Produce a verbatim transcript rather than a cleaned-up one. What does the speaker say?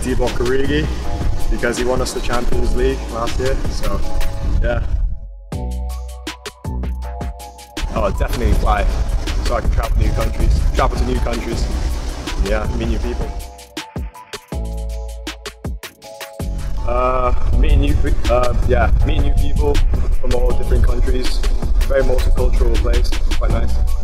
Zibor Karigi because he won us the Champions League last year. So yeah. Oh, definitely fly, so I can travel new countries, travel to new countries. Yeah, meet new people. Uh, meeting new, uh, yeah, meeting new people from all different countries. Very multicultural place, quite nice.